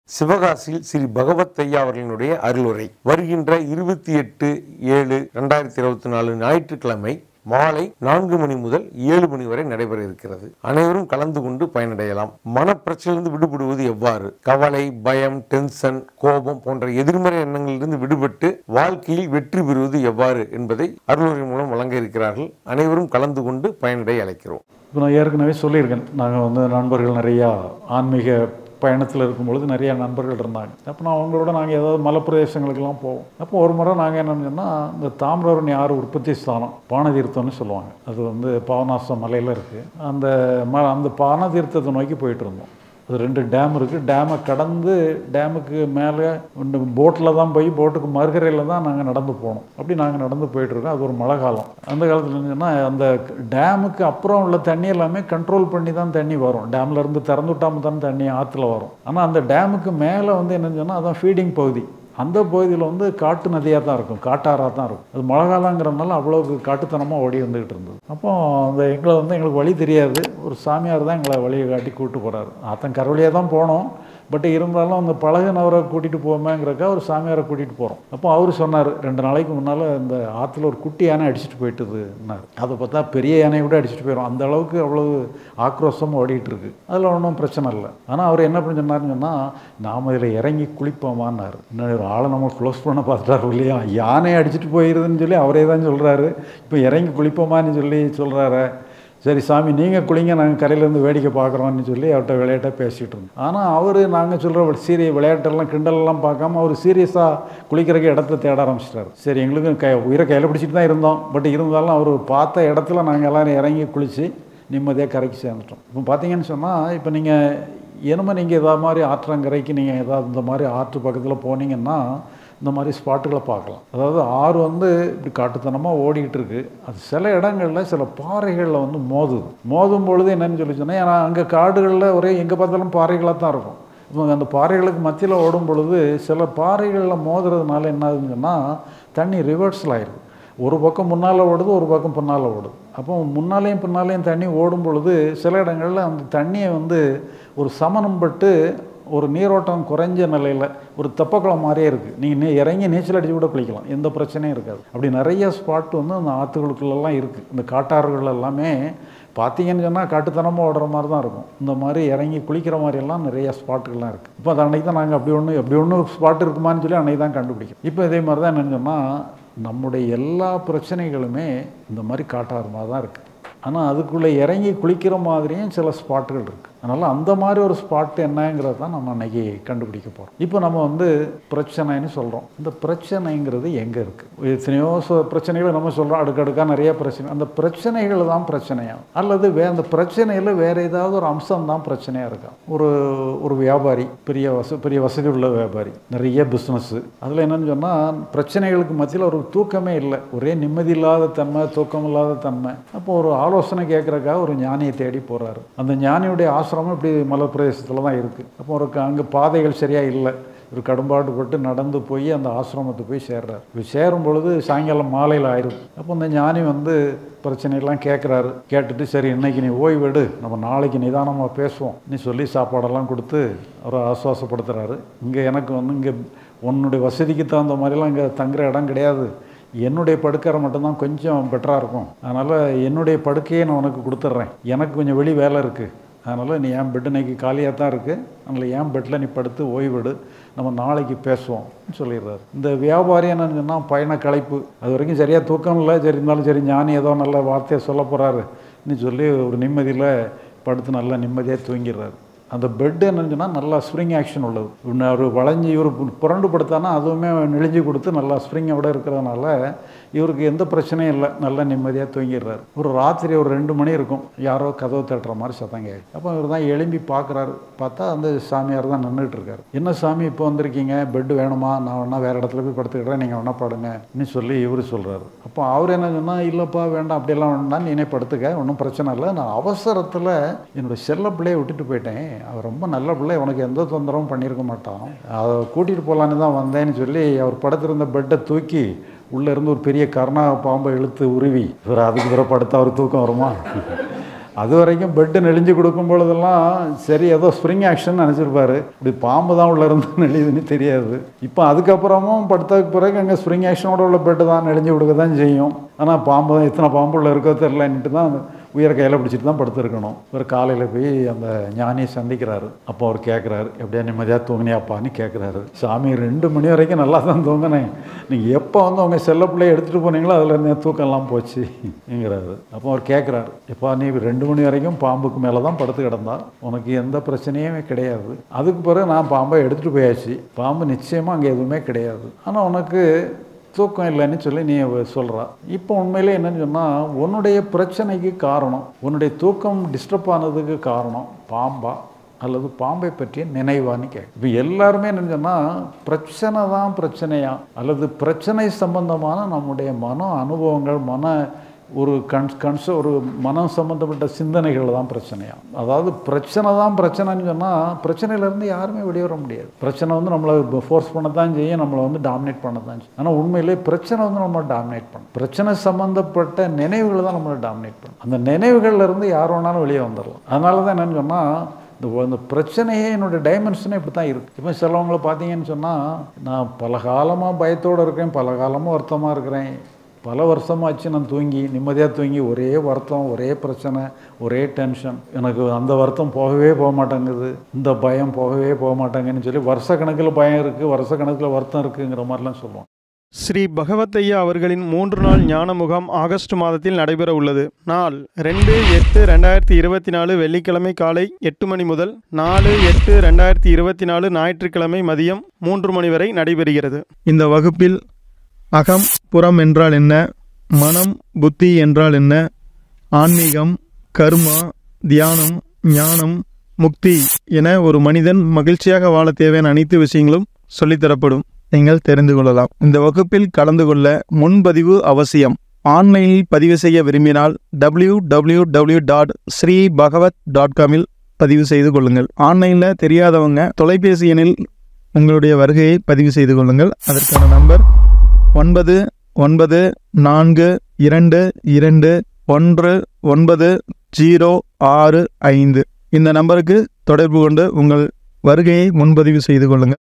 சிவகாசியில் ஸ்ரீ பகவத் ஐயா அவர்களினுடைய அருளுரை வருகின்ற 28/7/2024 ஞாயிற்றுக்கிழமை மாலை 4 மணி முதல் 7 மணி வரை நடைபெற இருக்கிறது. அனைவரும் கலந்து கொண்டு பயனடையலாம். மனப்பிரச்சனையிலிருந்து விடுபடுவது எவ்வாறு, கவலை, பயம், டென்ஷன், கோபம் போன்ற எதிர்மறை எண்ணங்களிலிருந்து விடுபட்டு வாழ்க்கையில் வெற்றி பெறுவது எவ்வாறு என்பதை அருளுரை மூலம் வழங்க இருக்கிறார்கள். அனைவரும் கலந்து கொண்டு பயனடைய அழைக்கிறோம். இப்போ நான் ஏற்கனவே சொல்லியிருக்கேன், நாங்கள் நண்பர்கள் நிறையா ஆன்மீக பயணத்தில் இருக்கும்பொழுது நிறையா நண்பர்கள் இருந்தாங்க. அப்போ நான் அவங்களோட நாங்கள் ஏதாவது மலைப்பிரதேசங்களுக்கெல்லாம் போவோம். அப்போ ஒரு முறை நாங்கள் என்னென்னு சொன்னால், இந்த தாமிரபரணி ஆறு உற்பத்தி ஸ்தானம் பானதீர்த்தம்னு சொல்லுவாங்க. அது பாவநாசம் மலையில் இருக்குது. அந்த பானதீர்த்தத்தை நோக்கி போயிட்டு இருந்தோம். அது 2 டேம் இருக்குது. டேமை கடந்து டேமுக்கு மேலே போட்டில் தான் போய் போட்டுக்கு மறுகரையில் தான் நாங்கள் நடந்து போனோம். அப்படி நாங்கள் நடந்து போயிட்டுருக்கோம். அது ஒரு மழை காலம். அந்த காலத்தில் என்னன்னா, அந்த டேமுக்கு அப்புறம் உள்ள தண்ணி எல்லாமே கண்ட்ரோல் பண்ணி தான் தண்ணி வரும். டேம்லேருந்து திறந்து விட்டாமல் தான் தண்ணி ஆற்றுல வரும். ஆனால் அந்த டேமுக்கு மேலே என்னன்னு சொன்னால், அதான் ஃபீடிங் பகுதி. அந்த பகுதியில் காட்டு நதியாக தான் இருக்கும், காட்டாராக தான் இருக்கும். அது மழை காலங்கிறதுனால அவ்வளோக்கு காட்டுத்தனமாக ஓடி வந்துக்கிட்டு இருந்தது. அப்போ எங்களுக்கு வழி தெரியாது. ஒரு சாமியார் தான் எங்களை வழியை காட்டி கூப்பிட்டு போகிறாரு. ஆத்தங்கரை வழியாக தான் போனோம். பட் இருந்தாலும் அந்த பழகுனவரை கூட்டிகிட்டு போவோமேங்கிறக்கா ஒரு சாமியாரை கூட்டிகிட்டு போகிறோம். அப்போ அவர் சொன்னார், 2 நாளைக்கு முன்னால் இந்த ஆற்றுல ஒரு குட்டி யானை அடிச்சுட்டு போயிட்டுதுன்னார். அதை பார்த்தா பெரிய யானையை கூட அடிச்சுட்டு போயிடும். அந்த அளவுக்கு அவ்வளவு ஆக்ரோஷமாக ஓடிட்டு இருக்கு. அதில் ஒன்றும் பிரச்சனை இல்லை. ஆனால் அவர் என்ன பண்ணி சொன்னார்னு சொன்னால், நாம் இதில் இறங்கி குளிப்போமான்னார். இன்னும் ஒரு ஆளை நம்ம க்ளோஸ் பண்ண பார்த்துட்டாரு இல்லையா. யானையை அடிச்சுட்டு போயிருதுன்னு சொல்லி அவரே தான் சொல்கிறாரு. இப்போ இறங்கி குளிப்போமான்னு சொல்கிறாரு. சரி சாமி, நீங்கள் குளிங்க, நாங்கள் கரையிலேருந்து வேடிக்கை பார்க்குறோன்னு சொல்லி அவர்கிட்ட விளையாட்டாக பேசிகிட்டு இருந்தோம். ஆனால் நாங்கள் சொல்கிற விளையாட்டெல்லாம் கிண்டலெல்லாம் பார்க்காம அவர் சீரியஸாக குளிக்கிறதுக்கு இடத்த தேட ஆரம்பிச்சிட்டாரு. சரி, எங்களுக்கும் உயிரை கையில் பிடிச்சிட்டு தான் இருந்தோம். பட் இருந்தாலும் அவர் பார்த்த இடத்துல நாங்கள் எல்லோரும் இறங்கி குளித்து நிம்மதியாக கரைக்கு சேர்ந்துட்டோம். இப்போ பார்த்தீங்கன்னு சொன்னால், இப்போ நீங்கள் எதாவது மாதிரி ஆற்றங்கரைக்கு நீங்கள் ஏதாவது இந்த மாதிரி ஆற்று பக்கத்தில் போனீங்கன்னா இந்த மாதிரி ஸ்பாட்டுகளை பார்க்கலாம். அதாவது ஆறு இப்படி காட்டுத்தனமாக ஓடிக்கிட்டு இருக்குது. அது சில இடங்களில் சில பாறைகளில் மோதும் பொழுது என்னென்னு சொல்லி சொன்னால், ஏன்னா அங்கே காடுகளில் ஒரே எங்கே பார்த்தாலும் பாறைகளாக தான் இருக்கும். இப்போ அந்த பாறைகளுக்கு மத்தியில் ஓடும் பொழுது சில பாறைகளில் மோதுறதுனால என்ன ஆகுதுன்னு சொன்னால், தண்ணி ரிவர்ஸில் ஆயிடுது. ஒரு பக்கம் முன்னால் ஓடுது, ஒரு பக்கம் பின்னால் ஓடுது. அப்போ முன்னாலேயும் பின்னாலேயும் தண்ணி ஓடும் பொழுது சில இடங்களில் அந்த தண்ணியை ஒரு சமனம் பட்டு ஒரு நீரோட்டம் குறைஞ்ச நிலையில் ஒரு தெப்பக்குளம் மாதிரியே இருக்குது. நீங்கள் இறங்கி நீச்சல் அடித்து கூட குளிக்கலாம், எந்த பிரச்சனையும் இருக்காது. அப்படி நிறைய ஸ்பாட் அந்த ஆற்றுகளுக்குள்ளெல்லாம் இருக்குது. இந்த காட்டாறுகள் எல்லாமே பார்த்தீங்கன்னு சொன்னால் காட்டுத்தனமாக ஓடுற மாதிரி தான் இருக்கும். இந்த மாதிரி இறங்கி குளிக்கிற மாதிரியெல்லாம் நிறைய ஸ்பாட்டுகள்லாம் இருக்குது. இப்போ அது அன்றைக்கி தான் நாங்கள் அப்படி ஒன்று ஸ்பாட் இருக்குமான்னு சொல்லி அன்றைக்கி தான் கண்டுபிடிக்கும். இப்போ இதே மாதிரி தான் என்னென்னு சொன்னால், நம்முடைய எல்லா பிரச்சனைகளுமே இந்த மாதிரி காட்டாறு மாதிரி தான் இருக்குது. ஆனால் அதுக்குள்ளே இறங்கி குளிக்கிற மாதிரியும் சில ஸ்பாட்டுகள் இருக்குது. அதனால் அந்த மாதிரி ஒரு ஸ்பாட் என்னங்கிறது தான் நம்ம அன்றைக்கி கண்டுபிடிக்க போகிறோம். இப்போ நம்ம பிரச்சனைன்னு சொல்கிறோம். இந்த பிரச்சனைங்கிறது எங்கே இருக்குது? எத்தனையோ பிரச்சனைகளை நம்ம சொல்கிறோம், அடுக்கடுக்காக நிறைய பிரச்சனை. அந்த பிரச்சனைகள் தான் பிரச்சனையாக, அல்லது அந்த பிரச்சனையில் வேறு ஏதாவது ஒரு அம்சம் தான் பிரச்சனையாக இருக்கா? ஒரு வியாபாரி, பெரிய வசதி உள்ள வியாபாரி, நிறைய பிஸ்னஸ்ஸு, அதில் என்னென்னு சொன்னால் பிரச்சனைகளுக்கு மத்தியில் ஒரு தூக்கமே இல்லை, ஒரே நிம்மதி இல்லாத தன்மை, தூக்கம் இல்லாத தன்மை. அப்போ ஒரு ஆலோசனை கேட்குறக்காக ஒரு ஞானியை தேடி போகிறாரு. அந்த ஞானியுடைய ஆசிரமம் இப்படி மலை பிரதேசத்தில் தான் இருக்குது. அப்போ அங்கே பாதைகள் சரியாக இல்லை. ஒரு கடும்பாடு பட்டு நடந்து போய் அந்த ஆசிரமத்துக்கு போய் சேர்றாரு. இப்போ சேரும் பொழுது சாயங்காலம் மாலையில் ஆயிடுது. அப்போ அந்த ஞானி பிரச்சனையெல்லாம் கேட்குறாரு. கேட்டுட்டு, சரி இன்னைக்கு நீ ஓய்வெடு, நம்ம நாளைக்கு நிதானமாக பேசுவோம் நீ சொல்லி சாப்பாடெல்லாம் கொடுத்து அவரை ஆசுவாசப்படுத்துகிறாரு. இங்கே எனக்கு இங்கே உன்னுடைய வசதிக்கு தகுந்த மாதிரிலாம் இங்கே தங்குற இடம் கிடையாது. என்னுடைய படுக்கறை மட்டும்தான் கொஞ்சம் பெட்டராக இருக்கும். அதனால் என்னுடைய படுக்கையை நான் உனக்கு கொடுத்துட்றேன். எனக்கு கொஞ்சம் வெளி வேலை இருக்குது. அதனால் நீ என் பெட்டு இன்னைக்கு காலியாக தான் இருக்குது. அதனால் என் பெட்டில் நீ படுத்து ஓய்வெடு, நம்ம நாளைக்கு பேசுவோம் சொல்லிடுறாரு. இந்த வியாபாரி என்னன்னு சொன்னால் பயண களைப்பு, அது வரைக்கும் சரியாக தூக்கம் இல்லை. சரி இருந்தாலும் சரி, ஞானி ஏதோ நல்ல வார்த்தையை சொல்ல போகிறாருன்னு சொல்லி ஒரு நிம்மதியில் படுத்து நல்லா நிம்மதியாக தூங்கிடுறாரு. அந்த பெட்டு என்னன்னு சொன்னால் நல்லா ஸ்ப்ரிங் ஆக்ஷன் உள்ளது. ஒரு வளைஞ்சி இவர் புரண்டு படுத்தானா அதுவுமே நெளிஞ்சு கொடுத்து நல்லா ஸ்ப்ரிங்கோட இருக்கிறதுனால இவருக்கு எந்த பிரச்சனையும் இல்லை, நல்லா நிம்மதியாக தூங்கிடுறாரு. ஒரு ராத்திரி ஒரு 2 மணி இருக்கும், யாரோ கதவு தட்டுற மாதிரி சத்தம் கேட்கு. அப்போ இவர் தான் எழும்பி பார்க்குறாரு. பார்த்தா அந்த சாமியார் தான் நின்றுட்டு இருக்காரு. என்ன சாமி இப்போ வந்திருக்கீங்க, பெட்டு வேணுமா, நான் வேணா வேறு இடத்துல போய் படுத்துக்கிறேன், நீங்கள் வேணா படுங்கன்னு சொல்லி இவர் சொல்கிறாரு. அப்போ அவர் என்ன சொன்னால், இல்லைப்பா வேண்டாம், அப்படியெல்லாம் வேண்டாம், நீனே படுத்துக்க, ஒன்றும் பிரச்சனை இல்லை. நான் அவசரத்தில் என்னோடய செல்ல பிள்ளையை விட்டுட்டு போயிட்டேன். அவர் ரொம்ப நல்ல பிள்ளை, உனக்கு எந்த தொந்தரவும் பண்ணியிருக்க மாட்டான், அதை கூட்டிகிட்டு போகலான்னு தான் வந்தேன்னு சொல்லி அவர் படுத்திருந்த பெட்டை தூக்கி உள்ளே இருந்து ஒரு பெரிய கருணா பாம்பை இழுத்து உருவி, இவர் அதுக்கு பிற படுத்தா அவர் தூக்கம் வருமா? அது வரைக்கும் பெட்டு நெளிஞ்சு கொடுக்கும் பொழுதெல்லாம் சரி ஏதோ ஸ்ப்ரிங் ஆக்ஷன் நினச்சிருப்பாரு, இப்படி பாம்பு தான் உள்ள இருந்து நெளியுதுன்னு தெரியாது. இப்போ அதுக்கப்புறமும் படுத்ததுக்கு பிறகு அங்கே ஸ்ப்ரிங் ஆக்ஷனோட உள்ள பெட்டு தான் நெளிஞ்சு கொடுக்க தான் செய்யும். ஆனால் பாம்பு தான் எத்தனை பாம்பு உள்ள இருக்கோ தெரிலன்ட்டு தான் உயிரை கையில் பிடிச்சிட்டு தான் படுத்துருக்கணும். இவர் காலையில் போய் அந்த ஞானியை சந்திக்கிறாரு. அப்போ அவர் கேட்குறாரு, எப்படியா நிம்மதியாக தூங்கினியாப்பான்னு கேட்குறாரு. சாமி 2 மணி வரைக்கும் நல்லா தான் தூங்கினேன், நீங்கள் எப்போ வந்து உங்கள் செல்ல பிள்ளையை எடுத்துகிட்டு போனீங்களோ அதில் இருந்தே தூக்கம்லாம் போச்சுங்கிறாரு. அப்போ அவர் கேட்குறாரு, எப்போ நீ 2 மணி வரைக்கும் பாம்புக்கு மேலே தான் படுத்து கிடந்தா, உனக்கு எந்த பிரச்சனையுமே கிடையாது. அதுக்கு பிறகு நான் பாம்பை எடுத்துகிட்டு போயாச்சு, பாம்பு நிச்சயமாக அங்கே எதுவுமே கிடையாது, ஆனால் உனக்கு தூக்கம் இல்லைன்னு சொல்லி நீ சொல்கிறா. இப்போ உண்மையிலே என்னன்னு சொன்னால், உன்னுடைய பிரச்சனைக்கு காரணம், உன்னுடைய தூக்கம் டிஸ்டர்ப் ஆனதுக்கு காரணம் பாம்பா அல்லது பாம்பை பற்றிய நினைவான்னு கேட்க. இப்போ எல்லாருமே என்னன்னு சொன்னால், பிரச்சனை தான் பிரச்சனையா அல்லது பிரச்சனை சம்பந்தமான நம்முடைய மன அனுபவங்கள், ஒரு ஒரு மனம் சம்மந்தப்பட்ட சிந்தனைகள் தான் பிரச்சனையா. அதாவது பிரச்சனை தான் பிரச்சனைன்னு சொன்னால், பிரச்சனையிலேருந்து யாருமே வெளியே வர முடியாது. பிரச்சனை வந்து நம்மளை ஃபோர்ஸ் பண்ண தான் செய்யும், நம்மளை வந்து டாமினேட் பண்ண தான் செய்யும். ஆனால் உண்மையிலே பிரச்சனை வந்து நம்மளை டாமினேட் பண்ணும். பிரச்சனை சம்மந்தப்பட்ட நினைவுகள் தான் நம்மளை டாமினேட் பண்ணும். அந்த நினைவுகள்லேருந்து யார் வேணாலும் வெளியே வந்துடலாம். அதனால தான் என்னென்னு சொன்னால், இந்த பிரச்சனையே என்னோடய டைமென்ஷனே இப்படி தான் இருக்குது. இப்போ சிலவங்களை பார்த்தீங்கன்னு சொன்னால், நான் பல காலமாக பயத்தோடு இருக்கேன், பல காலமாக வருத்தமாக இருக்கிறேன், பல வருஷமாச்சு நான் நிம்மதியாக தூங்கி ஒரே வருத்தம், ஒரே பிரச்சனை, ஒரே டென்ஷன், எனக்கு அந்த வருத்தம் போகவே போக மாட்டேங்குது, இந்த பயம் போகவே போக மாட்டேங்குன்னு சொல்லி வருஷக்கணக்கில் பயம் இருக்குது, வருஷக்கணக்கில் வருத்தம் இருக்குங்கிற மாதிரிலாம் சொல்லுவோம். ஸ்ரீ பகவத்தையா அவர்களின் 3 நாள் ஞான முகாம் ஆகஸ்ட் மாதத்தில் நடைபெற உள்ளது. நாள் 2/8/2024 வெள்ளிக்கிழமை காலை 8 மணி முதல் 4/8/2024 ஞாயிற்றுக்கிழமை மதியம் 3 மணி வரை நடைபெறுகிறது. இந்த வகுப்பில் அகம் புறம் என்றால் என்ன, மனம் புத்தி என்றால் என்ன, ஆன்மீகம், கர்மா, தியானம், ஞானம், முக்தி என ஒரு மனிதன் மகிழ்ச்சியாக வாழ தேவையான அனைத்து விஷயங்களும் சொல்லித்தரப்படும். நீங்கள் தெரிந்து கொள்ளலாம். இந்த வகுப்பில் கலந்து கொள்ள முன்பதிவு அவசியம். ஆன்லைனில் பதிவு செய்ய விரும்பினால் www.sreebhagavat.com பதிவு செய்து கொள்ளுங்கள். ஆன்லைனில் தெரியாதவங்க தொலைபேசி எண்ணில் உங்களுடைய வருகையை பதிவு செய்து கொள்ளுங்கள். அதற்கான நம்பர் 9942219065. இந்த நம்பருக்கு தொடர்பு கொண்டு உங்கள் வருகையை முன்பதிவு செய்து கொள்ளுங்கள்.